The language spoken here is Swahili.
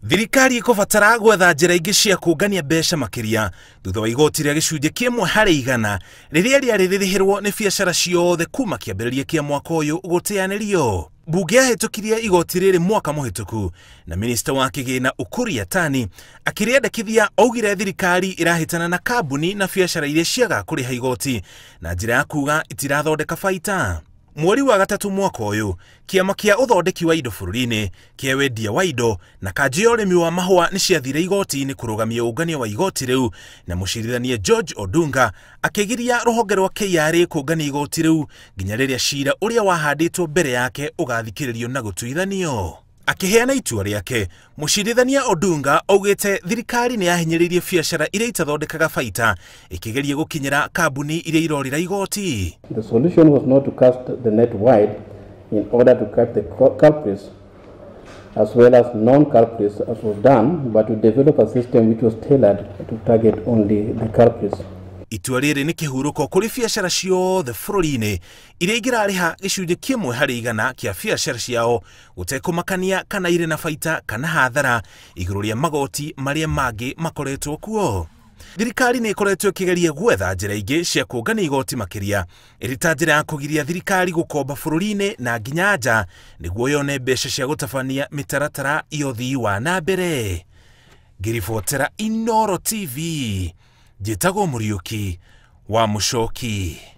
Thirikari ikubatara gwetha njĩra ingĩ cia kũngania mbeca makiria thutha wa igoti rĩa gĩcunjĩ kĩmwe harĩ igana rĩrĩa rĩarĩ rĩrĩhĩrwo nĩ biacara ciothe kuma kĩambĩrĩria kĩa mwaka ũyũ gũteanĩrio. Mbunge yahĩtũkirie igoti rĩrĩ mwaka mũhĩtũku na minista wa kĩgĩna Ukur Yatani akĩrĩendekithia augire thirikari ĩrahĩtana na kambuni na biacara iria ciaga kũrĩha igoti na njĩra ya kuga itirathondeka baita. Mweri wa gatatu mwaka ũyũ, kĩama kĩa ũthondeki wa indo bũrũri-inĩ, kĩa wendia wa indo na kanjũ ya ũrĩmi wa mahũa nĩ ciathire igoti-inĩ kũrũgamia ũngania wa igoti rĩu, na mũcirithania George Odunga akĩgiria rũhonge rwa KRA kũngania igoti rĩu nginya rĩrĩa cira ũrĩa wahandĩtwo mbere yake ũgathikĩrĩrio na gũtuithanio. Akiheana itua rĩake, mũcirithania Odunga augĩte thirikari nĩ yahinyĩrĩirie biacara iria itathondekaga baita ĩkĩgeria gũkinyĩra kambuni iria irorĩra igoti. The solution was not to cast the net wide in order to catch the culprits as well as non-culprits as was done, but to develop a system which was tailored to target only the culprits. Itua rĩrĩ nĩ kĩhurũko kũrĩ biacara ciothe bũrũri-inĩ iria ingĩrarĩha gĩcunjĩ kĩmwe harĩ igana kĩa biacara ciao gũtekũmakania kana irĩ na baita kana hathara igũrũ rĩa magoti marĩa mangĩ makoretwo kuo. Thirikari nĩ ĩkoretwo ĩkĩgeria gwetha njĩra ingĩ cia kũngania igoti makiria ĩrĩ ta njĩra ya kũgiria thirikari gũkomba bũrũri-inĩ na nginya nja nĩguo yone mbeca cia gũtabania mĩtaratara ya ũthii wa na mbere. Ngĩribotera Inooro TV, njĩtagwo Mũriũki wa Mũchoki.